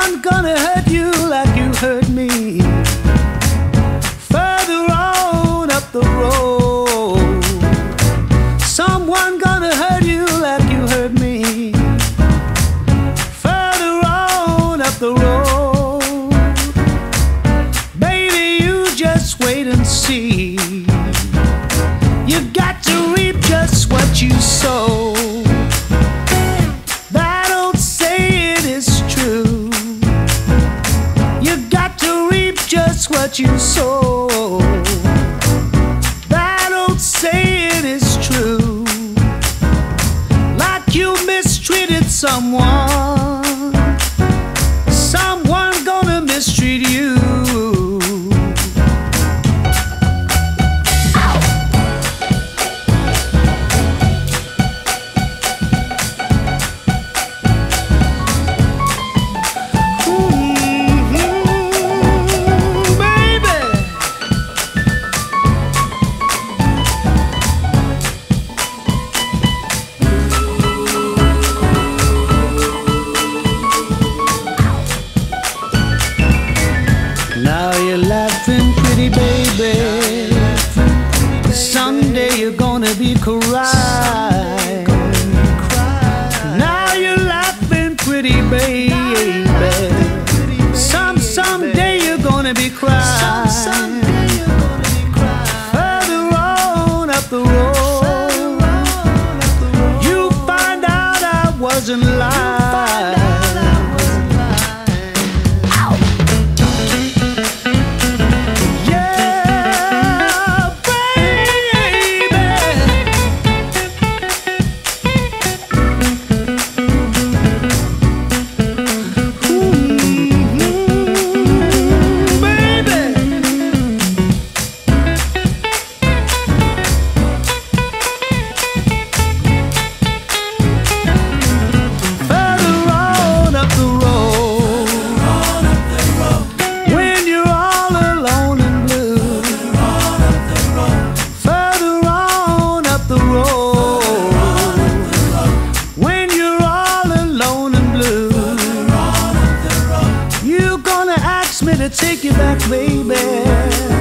Someone gonna hurt you like you hurt me. Further on up the road, someone gonna hurt you like you hurt me. Further on up the road, baby, you just wait and see. You got to reap just what you sow. That old saying is true. You got to reap just what you sow. That old saying is true. Like you mistreated someone, someone gonna mistreat you. Now you're laughing, pretty baby. Someday you're gonna be crying. Now you're laughing, pretty baby. Someday you're gonna be crying. Further on up the road, you find out I wasn't lying. To take you back, baby.